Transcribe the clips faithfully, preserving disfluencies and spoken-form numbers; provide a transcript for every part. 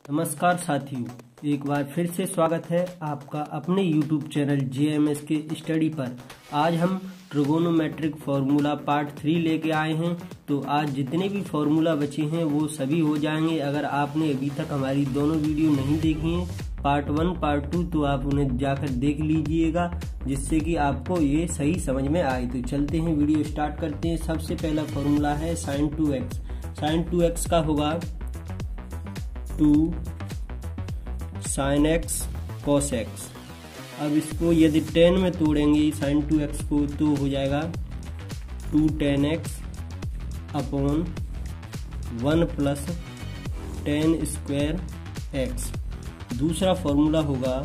नमस्कार साथियों, एक बार फिर से स्वागत है आपका अपने YouTube channel J M S के स्टडी पर। आज हम ट्रिगोनोमेट्रिक फार्मूला पार्ट थ्री लेके आए हैं। तो आज जितने भी फार्मूला बचे हैं वो सभी हो जाएंगे। अगर आपने अभी तक हमारी दोनों वीडियो नहीं देखी हैं, पार्ट वन पार्ट टू, तो आप उन्हें जाकर देख लीजिएगा, जिससे कि आपको ये सही समझ में आए। तो चलते हैं, वीडियो स्टार्ट करते हैं। सबसे पहला फार्मूला है sine two x. Sine two x का होगा two sine x cos x. अब इसको यदि टेन में तोड़ेंगे साइन टू एक्स को, तो हो जाएगा two tan x upon one plus tan square x. दूसरा फॉर्मूला होगा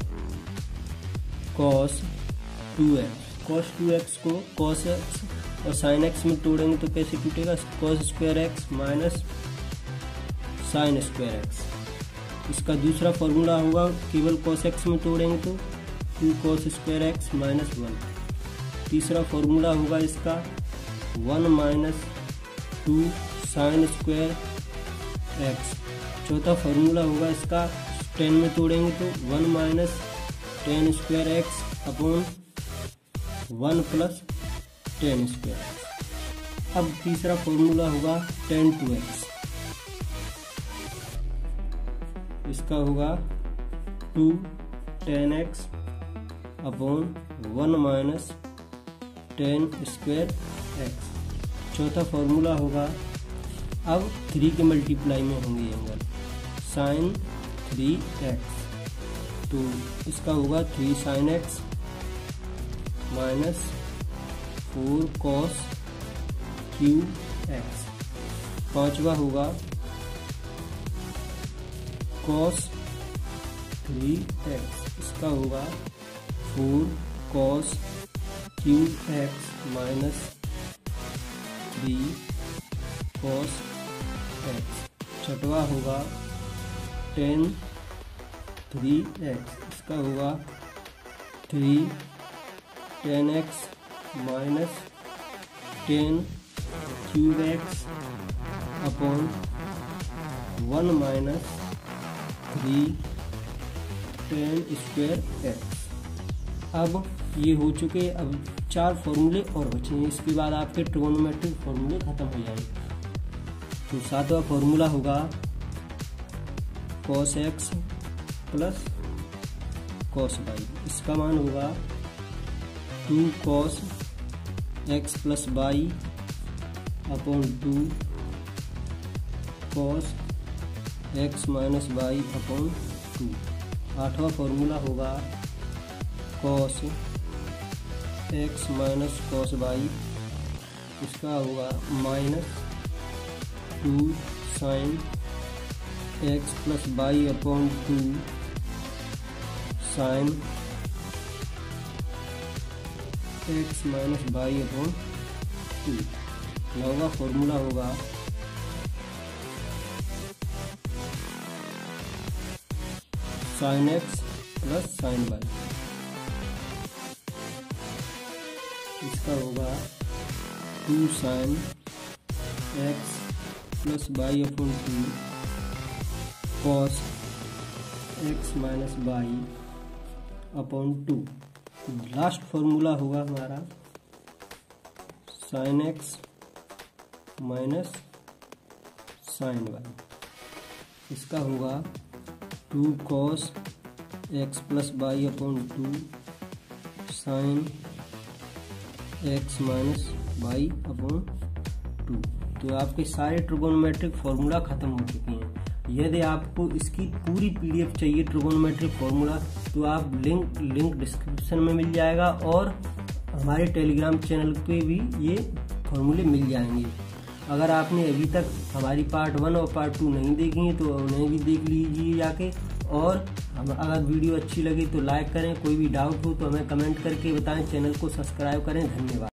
cos two x. Cos two x को कॉस एक्स और साइन एक्स में तोड़ेंगे तो कैसे टूटेगा? Cos square x minus sine square x. इसका दूसरा फॉर्मूला होगा, केवल कॉस एक्स में तोड़ेंगे तो two cos square x minus one. तीसरा फॉर्मूला होगा इसका one minus two sine square x. चौथा फॉर्मूला होगा इसका, टेन में तोड़ेंगे तो one minus tan square x upon one plus tan square x. अब तीसरा फॉर्मूला होगा टेन टू एक्स। इसका होगा two tan x upon one minus tan square x. चौथा फॉर्मूला होगा, अब थ्री के मल्टीप्लाई में होंगे एंगल, साइन थ्री एक्स। तो इसका होगा three sine x minus four cos cube x. पांचवा होगा कॉस थ्री एक्स। इसका होगा four cos cube x minus three cos x. छठवा होगा टेन थ्री एक्स। इसका होगा three tan x minus tan cube x upon one minus three tan square x. अब ये हो चुके। अब चार फॉर्मूले और बचे हैं, इसके बाद आपके ट्रिगोनोमेट्रिक फॉर्मूले खत्म हो जाएंगे। तो सातवां फॉर्मूला होगा cos x plus cos y. इसका मान होगा two cos x plus y upon two cos x minus y upon two. आठवां फॉर्मूला होगा cos x minus cos y. इसका होगा minus two sine x plus y upon two sine x minus y upon two. नौवां formula होगा sine x plus sine y. इसका होगा two sine x plus y upon two cos x minus y upon two. Last formula होगा हमारा sine x minus sine y. इसका होगा two cos x plus y upon two sine x minus y upon two. तो आपके सारे trigonometric formula खत्म हो चुके हैं। यदि आपको इसकी पूरी पीडीएफ चाहिए ट्रिगोनोमेट्रिक फार्मूला, तो आप लिंक लिंक डिस्क्रिप्शन में मिल जाएगा, और हमारे टेलीग्राम चैनल पे भी ये फार्मूले मिल जाएंगे। अगर आपने अभी तक हमारी पार्ट वन और पार्ट टू नहीं देखी है तो उन्हें भी देख लीजिए जाके। और अगर वीडियो अच्छी लगे तो लाइक करें। कोई भी डाउट हो तो हमें कमेंट करके बताएं। चैनल को सब्सक्राइब करें। धन्यवाद।